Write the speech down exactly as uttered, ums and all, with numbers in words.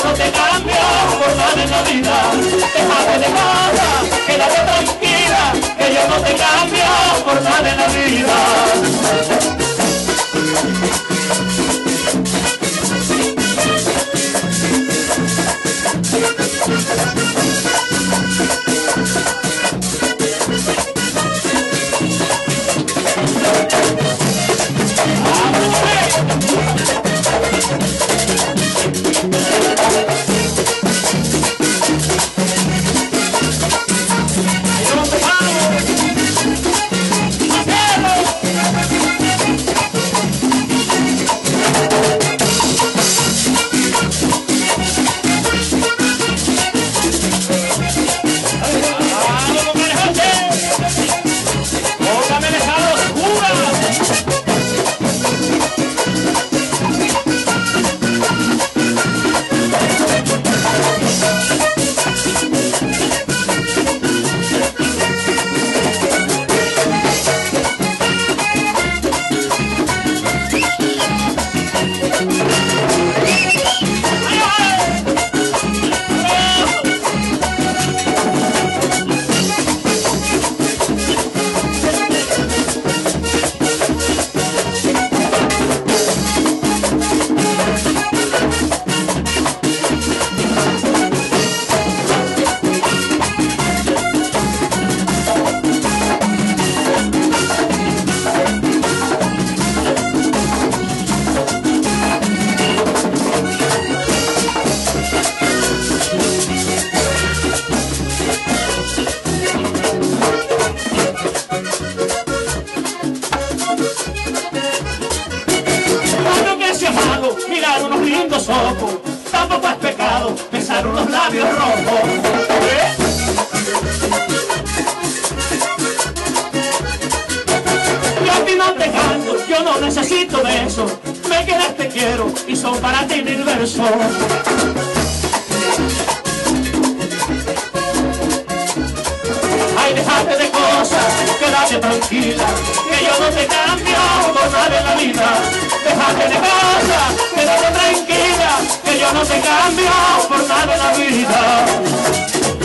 no te cambio por nada en la vida. Déjate de cosas, quédate tranquila, que yo no te cambio por nada en la vida. Mirar unos lindos ojos, tampoco es pecado besar unos labios rojos. ¿Eh? Yo a ti no te canto, yo no necesito besos. Me quedas, te quiero y son para ti mil versos. Ay, déjate de cosas, quédate tranquila, que yo no te cambio por nada en la vida. Déjate de cosas, quédate tranquila, que yo no te cambio por nada en la vida.